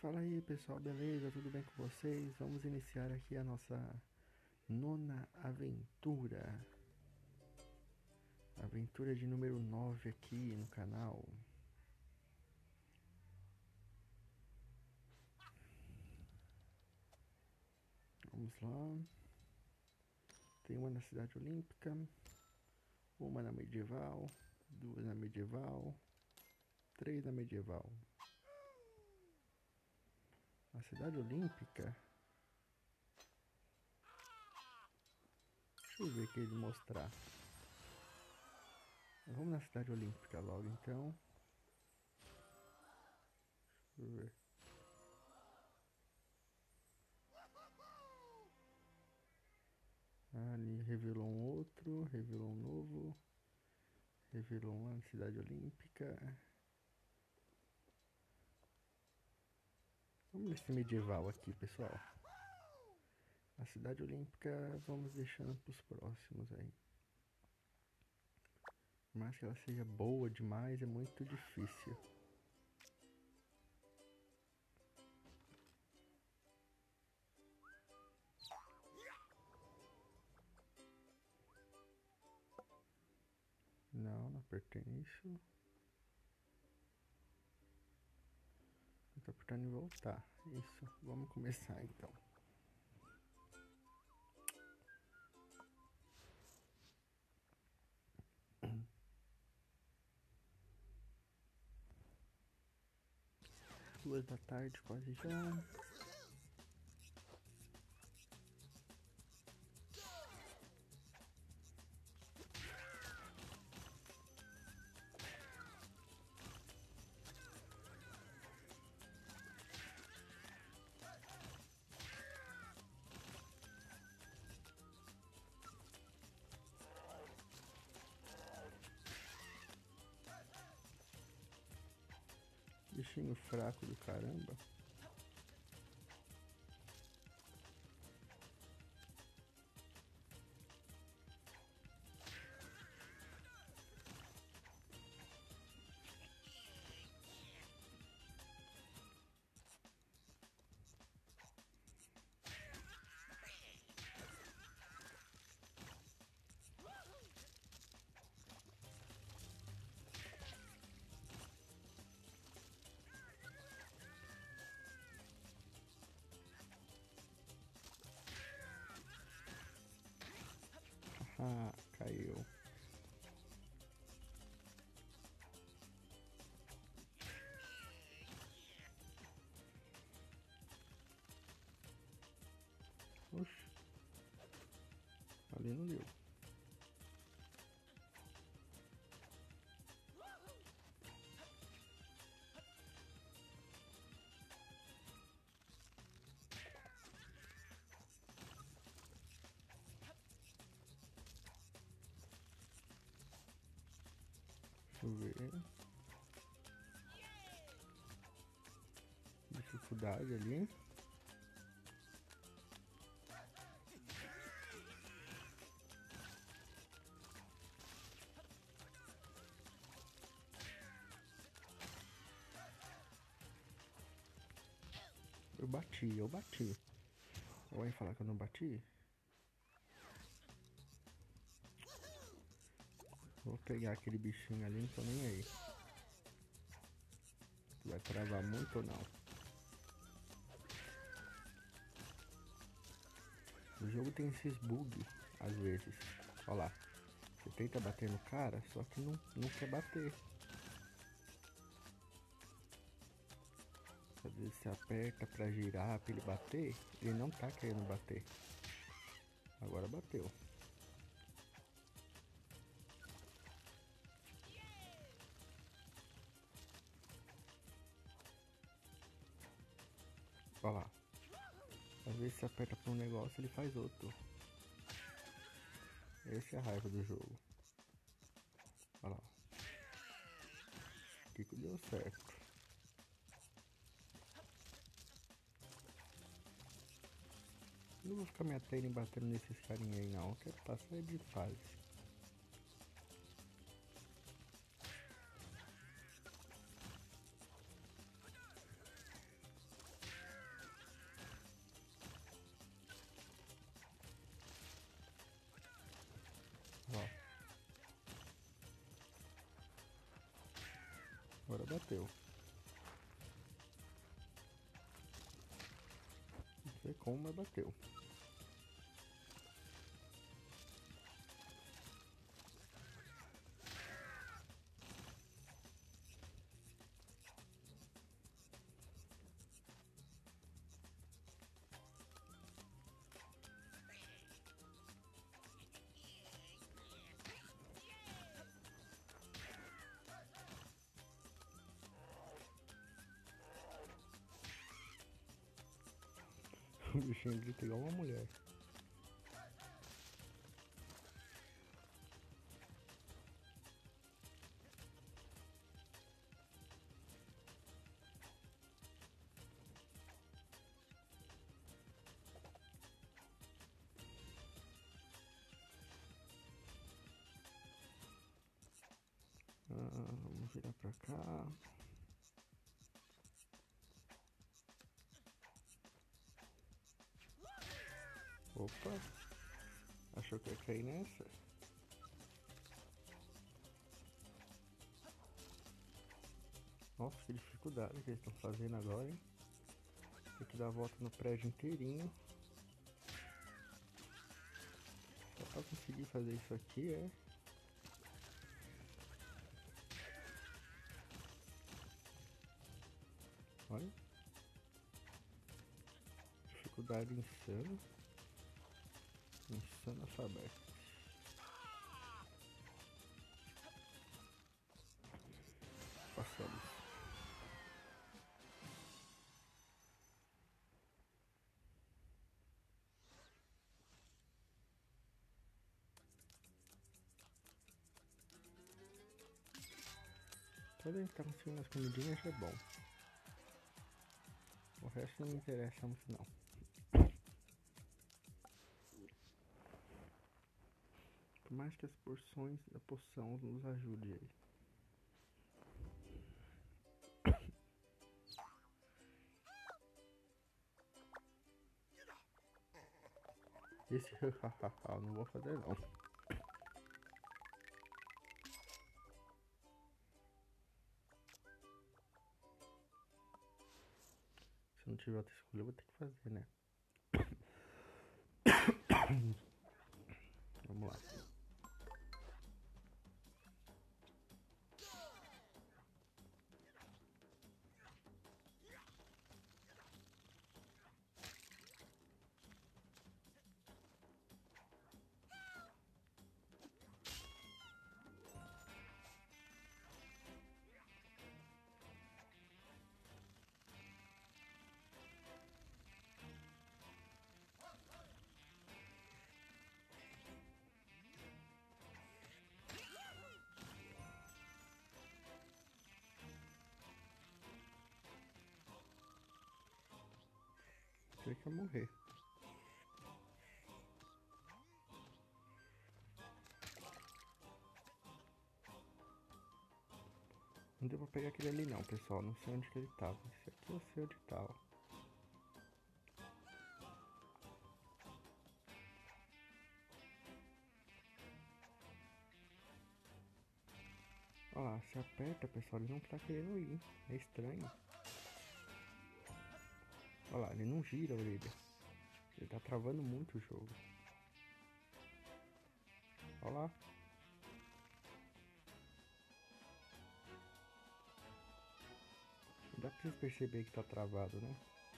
Fala aí pessoal, beleza? Tudo bem com vocês? Vamos iniciar aqui a nossa nona aventura. Aventura de número 9 aqui no canal. Vamos lá. Tem uma na Cidade Olímpica, uma na Medieval, duas na Medieval, três na Medieval. A Cidade Olímpica. Deixa eu ver o que ele mostrar. Vamos na Cidade Olímpica logo então. Deixa eu ver. Ali revelou um outro, revelou um novo, revelou uma na Cidade Olímpica. Vamos nesse medieval aqui, pessoal. A Cidade Olímpica vamos deixando para os próximos aí. Mas que ela seja boa demais é muito difícil. Não, não apertei nisso. Tô apertando em voltar. Isso, vamos começar então. Duas da tarde quase já. Bichinho fraco do caramba. Ah, caiu. Oxe. Ali não deu. Deixa eu ver. Dificuldade ali. Eu bati, eu bati. Vai falar que eu não bati? Vou pegar aquele bichinho ali, não tô nem aí. Vai travar muito ou não? O jogo tem esses bugs, às vezes. Olha lá. Você tenta bater no cara, só que não quer bater. Às vezes você aperta pra girar, pra ele bater, ele não tá querendo bater. Agora bateu. Olha lá. Às vezes você aperta pra um negócio, ele faz outro. Essa é a raiva do jogo. Olha lá. O que deu certo. Não vou ficar me atendo e batendo nesses carinha aí não. Eu quero passar de fase. bateu. Não sei como, mas bateu. O bichinho grita igual uma mulher. Vamos virar pra cá. Opa! Achou que ia cair nessa? Nossa, que dificuldade que eles estão fazendo agora, hein? Tem que dar a volta no prédio inteirinho. Só pra conseguir fazer isso aqui, é... Olha. Dificuldade insana. Insano alfabeto. Passamos. Quando a gente tá conseguindo as comidinhas já é bom. O resto não me interessa muito não. Por mais que as porções da poção nos ajudem aí. Esse hahaha não vou fazer não. Se não tiver outra escolha eu vou ter que fazer, né? Vamos lá. Sei que eu morrer. Não deu pra pegar aquele ali não, pessoal. Não sei onde que ele tava. Esse aqui eu sei onde tava. Olha lá, se aperta, pessoal, ele não tá querendo ir. É estranho. Olha lá, ele não gira a orelha. Ele tá travando muito o jogo. Olha lá. Dá pra vocês perceber que tá travado, né?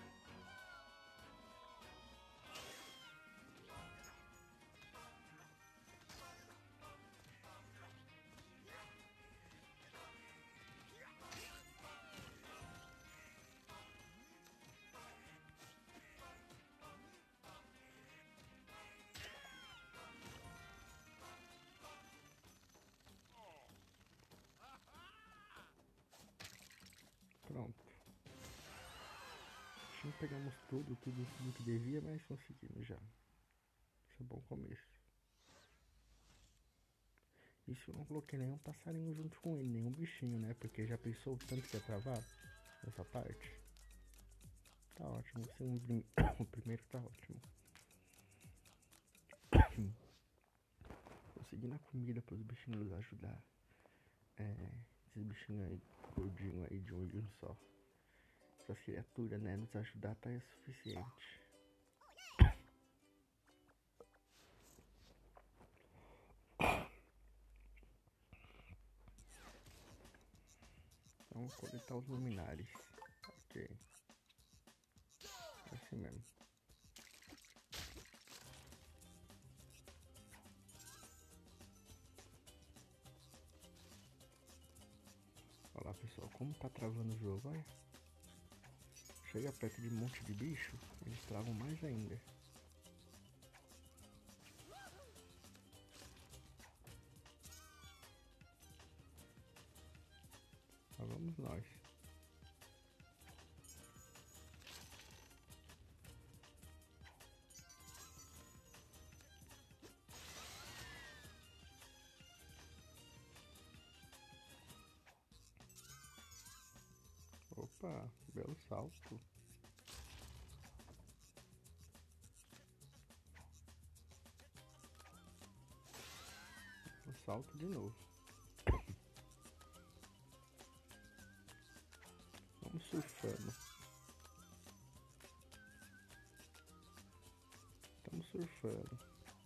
Pronto. Não pegamos tudo que devia, mas conseguimos já. Isso é um bom começo. Isso eu não coloquei nenhum passarinho junto com ele, nenhum bichinho, né? Porque já pensou o tanto que ia travar essa parte? Tá ótimo, o primeiro tá ótimo. Conseguindo a comida para os bichinhos ajudar esses bichinhos aí, gordinhos aí de um só. Essas criaturas, né, nos ajudar tá é suficiente. Vamos coletar os luminares. Ok. É assim mesmo. Olha lá, pessoal, como tá travando o jogo, olha. Chega perto de um monte de bicho, eles travam mais ainda. Lá vamos nós. Opa, belo salto. O salto de novo. Vamos surfando. Estamos surfando.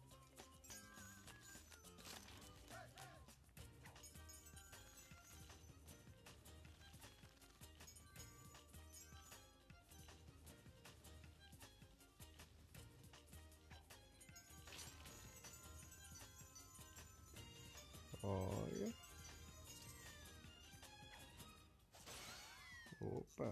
Olha. Opa.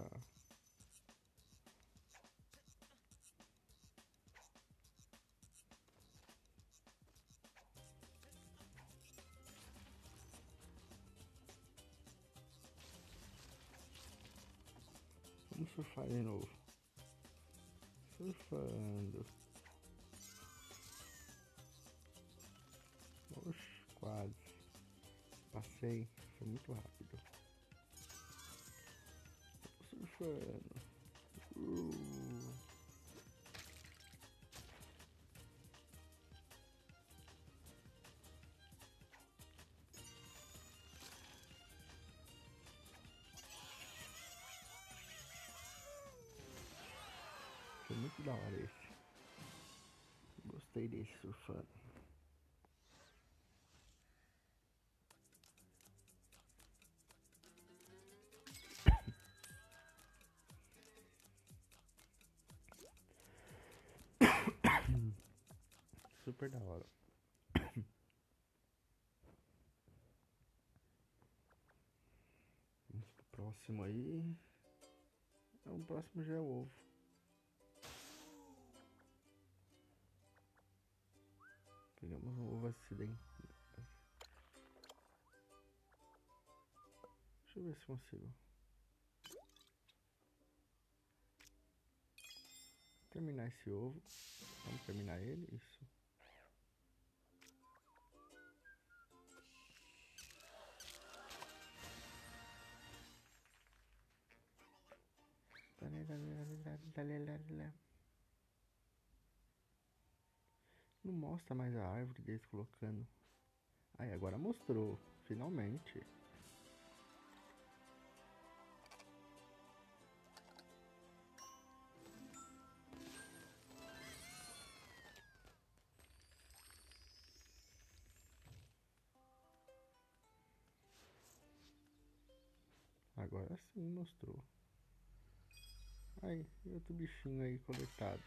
Vamos surfar de novo. Surfando. Oxe, quase. Passei. Foi muito rápido. Surfando. Uh. Foi muito da hora esse. Gostei desse surfando. Super da hora. Vamos pro próximo aí. O próximo já é o ovo. Pegamos um ovo acidente. Deixa eu ver se consigo. Terminar esse ovo. Vamos terminar ele? Isso. Não mostra mais a árvore deles colocando. Aí, agora mostrou. Finalmente. Agora sim mostrou. Aí, e outro bichinho aí coletado.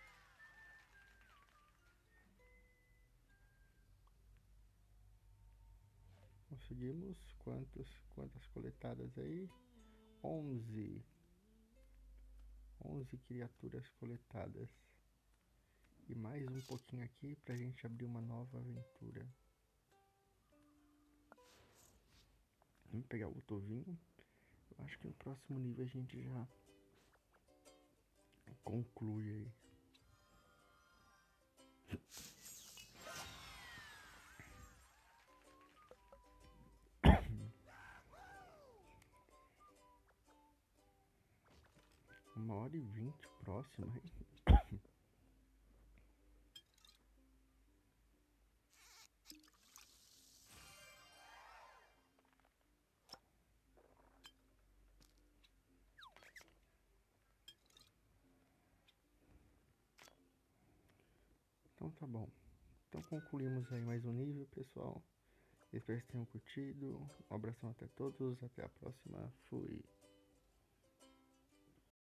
Conseguimos quantas coletadas aí? 11. 11 criaturas coletadas. E mais um pouquinho aqui pra gente abrir uma nova aventura. Vamos pegar o ovinho. Eu acho que no próximo nível a gente já conclui aí. Uma hora e 20 próximo, hein? Então tá bom. Então concluímos aí mais um nível, pessoal. Espero que tenham curtido. Um abração até todos. Até a próxima. Fui.